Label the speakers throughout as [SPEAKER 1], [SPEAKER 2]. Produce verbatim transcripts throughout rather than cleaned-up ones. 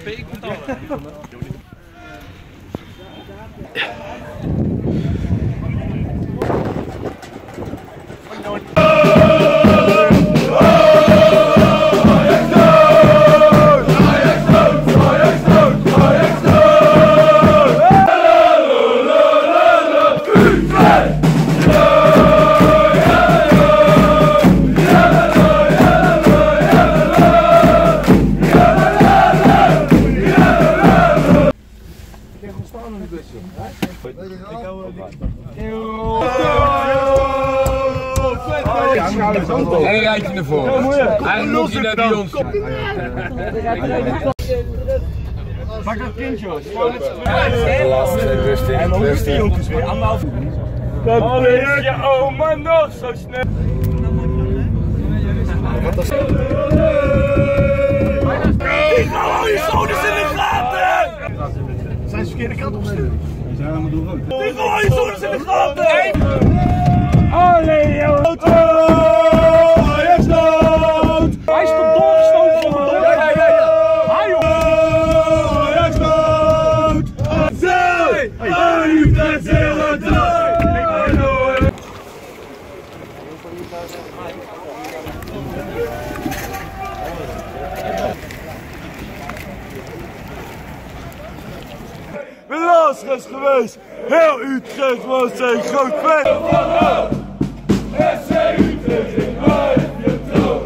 [SPEAKER 1] ik betalen.
[SPEAKER 2] Eén rijtje naar voren. Eigenlijk moet je naar bij ons.
[SPEAKER 3] Pak dat kindje hoor.
[SPEAKER 2] Rustig,
[SPEAKER 3] En dan hoeft die jongens weer anderhalf. Oh nee, je oma nog zo snel. Ik hou al je zones in de gaten! Zijn ze verkeerde kant op gestuurd? Ze zijn allemaal door rood. Ik hou al je zones in de gaten! Allee joh! Ajax dood! Hij is toch doorgestoten van de dood? Ja, ja, ja! Hij joh! Ajax dood! Zij! Utrecht heel dood! Helaas is geweest, heel Utrecht was een groot fan. F C Utrecht in je troon.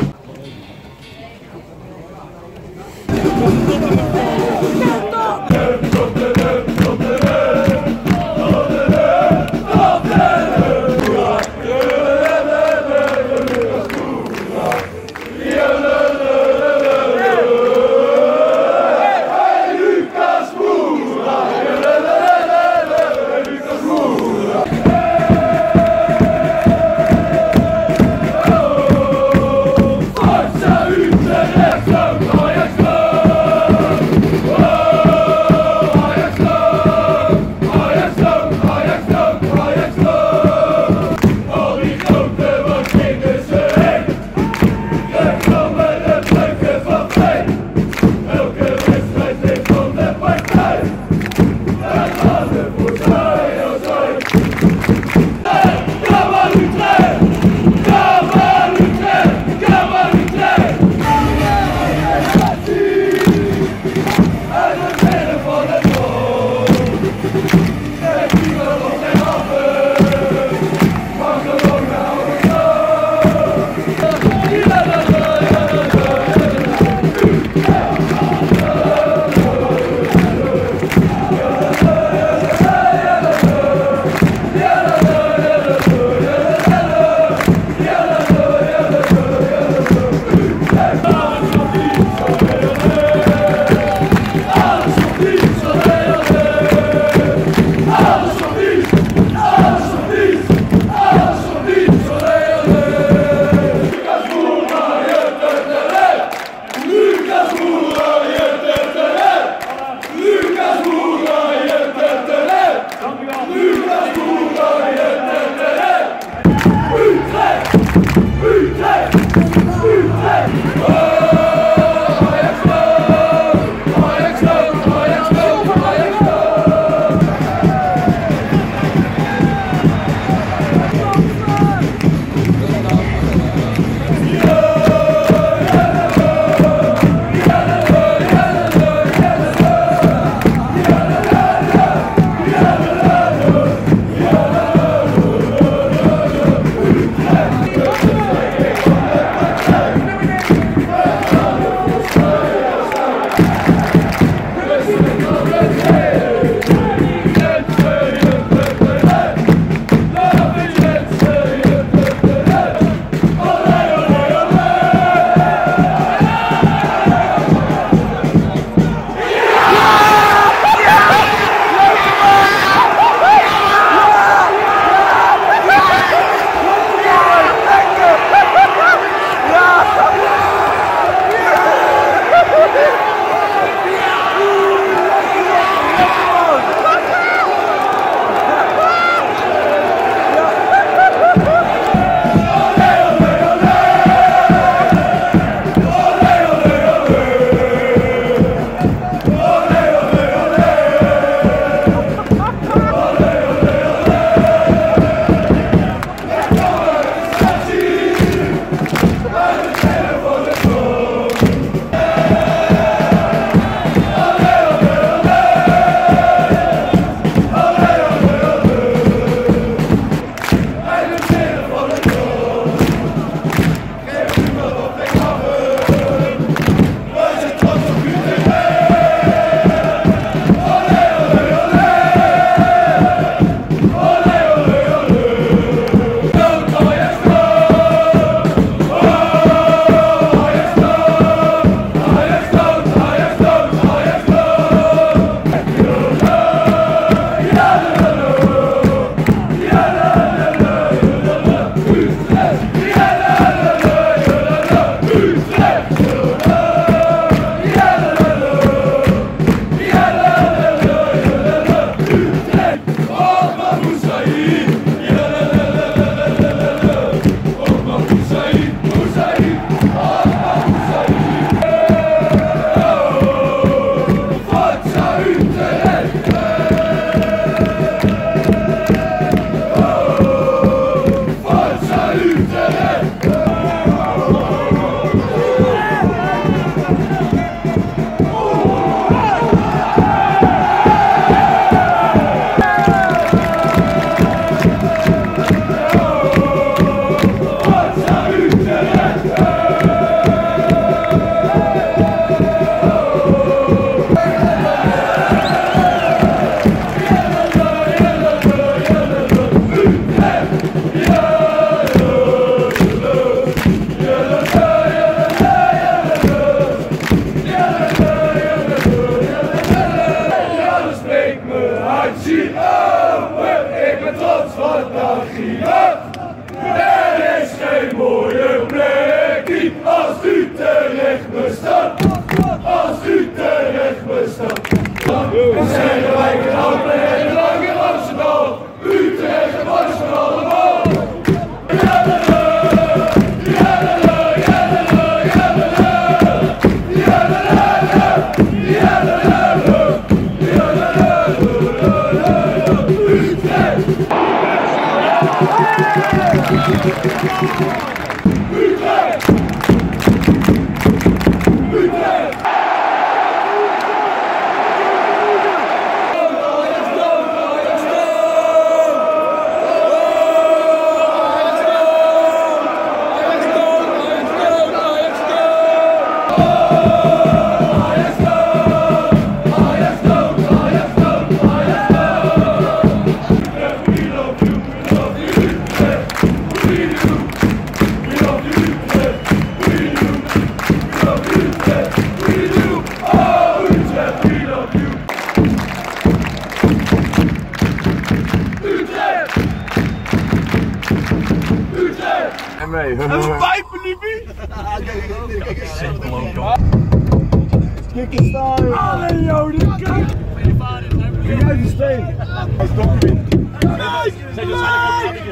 [SPEAKER 2] Een
[SPEAKER 3] pijpen, liefie! Simpel ook, kijk eens daar! Allee, joh, dit kan! Kijk uit die steen! Hij is donkering! Nee! Zeg je waarschijnlijk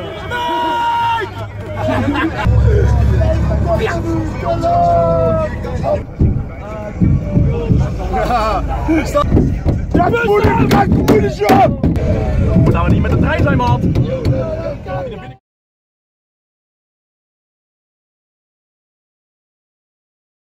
[SPEAKER 3] ook niet! Ja, moeder, kijk, moedertje! Moet nou niet met de trein zijn, man!